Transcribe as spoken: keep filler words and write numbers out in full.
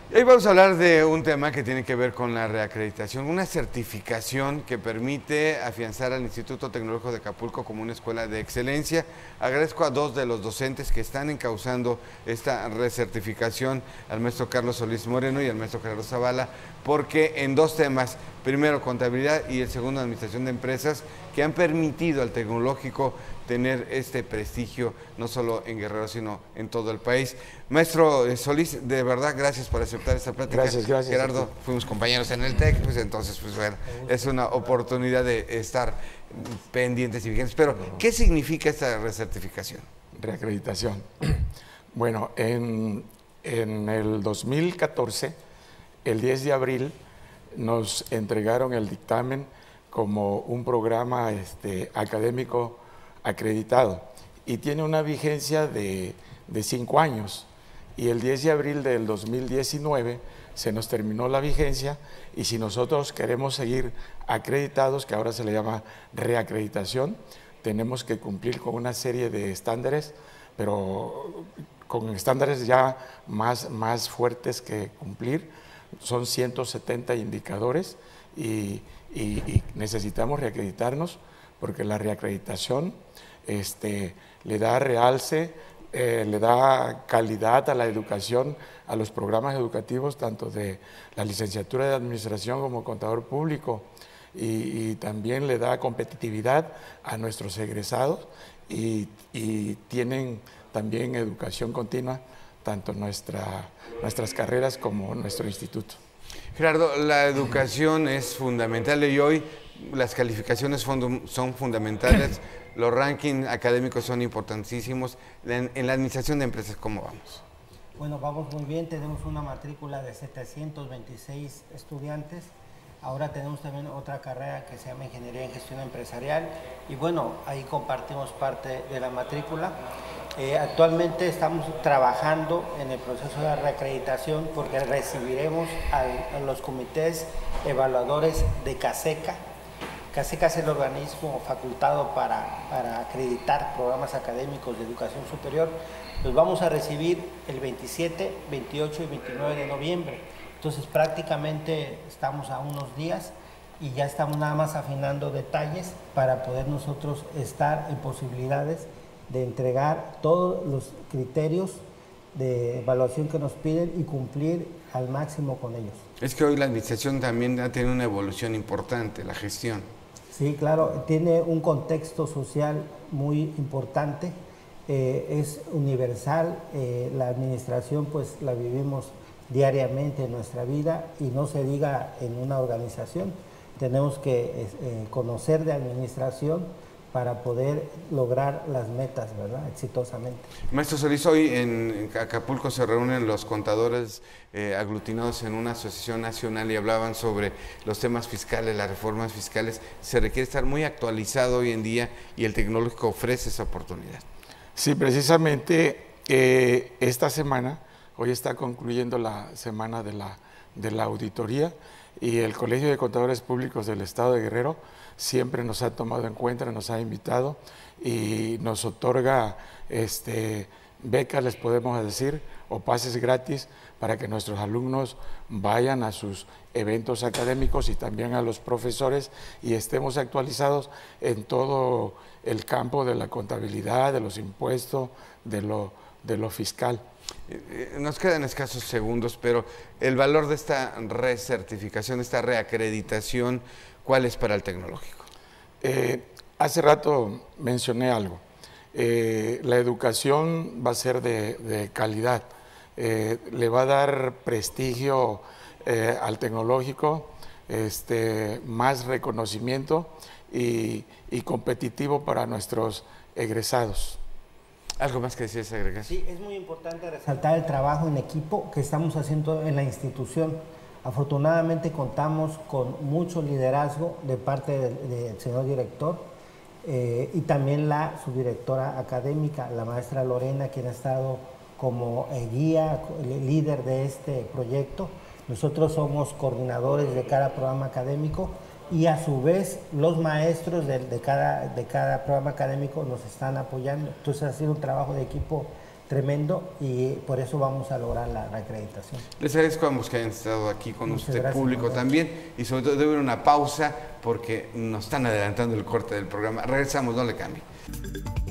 Hoy vamos a hablar de un tema que tiene que ver con la reacreditación, una certificación que permite afianzar al Instituto Tecnológico de Acapulco como una escuela de excelencia. Agradezco a dos de los docentes que están encauzando esta recertificación, al maestro Carlos Solís Moreno y al maestro Gerardo Zavala, porque en dos temas, primero contabilidad y el segundo administración de empresas, que han permitido al tecnológico tener este prestigio, no solo en Guerrero, sino en todo el país. Maestro Solís, de verdad, gracias por aceptar esta plática. Gracias, gracias. Gerardo, fuimos compañeros en el TEC, pues entonces, pues bueno, es una oportunidad de estar pendientes y vigentes. Pero, ¿qué significa esta recertificación? Reacreditación. Bueno, en, en el dos mil catorce, el diez de abril, nos entregaron el dictamen como un programa este, académico acreditado y tiene una vigencia de, de cinco años, y el diez de abril del dos mil diecinueve se nos terminó la vigencia, y si nosotros queremos seguir acreditados, que ahora se le llama reacreditación, tenemos que cumplir con una serie de estándares, pero con estándares ya más, más fuertes que cumplir. Son ciento setenta indicadores y, y, y necesitamos reacreditarnos, porque la reacreditación este, le da realce, eh, le da calidad a la educación, a los programas educativos, tanto de la licenciatura de administración como contador público, y, y también le da competitividad a nuestros egresados, y, y tienen también educación continua, tanto nuestra, nuestras carreras como nuestro instituto. Gerardo, la educación es fundamental y hoy las calificaciones son fundamentales, los rankings académicos son importantísimos. En, en la administración de empresas, ¿cómo vamos? Bueno, vamos muy bien, tenemos una matrícula de setecientos veintiséis estudiantes. Ahora tenemos también otra carrera que se llama Ingeniería en Gestión Empresarial, y bueno, ahí compartimos parte de la matrícula. Eh, actualmente estamos trabajando en el proceso de reacreditación, porque recibiremos al, a los comités evaluadores de CASECA. CASECA es el organismo facultado para, para acreditar programas académicos de educación superior. Los vamos a recibir el veintisiete, veintiocho y veintinueve de noviembre. Entonces prácticamente estamos a unos días y ya estamos nada más afinando detalles para poder nosotros estar en posibilidades de entregar todos los criterios de evaluación que nos piden y cumplir al máximo con ellos. Es que hoy la administración también ha tenido una evolución importante, la gestión. Sí, claro, tiene un contexto social muy importante, eh, es universal, eh, la administración pues la vivimos diariamente en nuestra vida, y no se diga en una organización. Tenemos que eh, conocer de administración para poder lograr las metas, ¿verdad?, exitosamente. Maestro Solís, hoy en Acapulco se reúnen los contadores eh, aglutinados en una asociación nacional y hablaban sobre los temas fiscales, las reformas fiscales. Se requiere estar muy actualizado hoy en día y el tecnológico ofrece esa oportunidad. Sí, precisamente eh, esta semana, hoy está concluyendo la semana de la, de la auditoría, y el Colegio de Contadores Públicos del Estado de Guerrero siempre nos ha tomado en cuenta, nos ha invitado y nos otorga este, becas, les podemos decir, o pases gratis para que nuestros alumnos vayan a sus eventos académicos y también a los profesores, y estemos actualizados en todo el campo de la contabilidad, de los impuestos, de lo, de lo fiscal. Nos quedan escasos segundos, pero el valor de esta recertificación, esta reacreditación, ¿cuál es para el tecnológico? Eh, hace rato mencioné algo. Eh, la educación va a ser de, de calidad, eh, le va a dar prestigio eh, al tecnológico, este, más reconocimiento y, y competitivo para nuestros egresados. ¿Algo más que decías agregar? Sí, es muy importante resaltar el trabajo en equipo que estamos haciendo en la institución. Afortunadamente contamos con mucho liderazgo de parte del, del señor director eh, y también la subdirectora académica, la maestra Lorena, quien ha estado como eh, guía, líder de este proyecto. Nosotros somos coordinadores de cada programa académico, y a su vez los maestros de, de, cada, de cada programa académico nos están apoyando. Entonces ha sido un trabajo de equipo tremendo y por eso vamos a lograr la reacreditación. Les agradezco a ambos que hayan estado aquí con Muchas usted, gracias, público Manuel. también, y sobre todo debe haber una pausa porque nos están adelantando el corte del programa. Regresamos, no le cambie.